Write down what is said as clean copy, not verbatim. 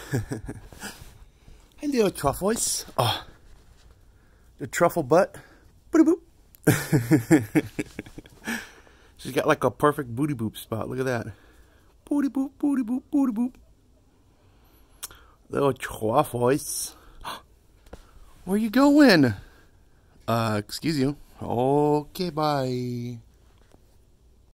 Hello, Truffles. Oh, the truffle butt. Booty boop. She's got like a perfect booty boop spot. Look at that. Booty boop, booty boop, booty boop. Little Truffles. Where you going? Excuse you. Okay, bye.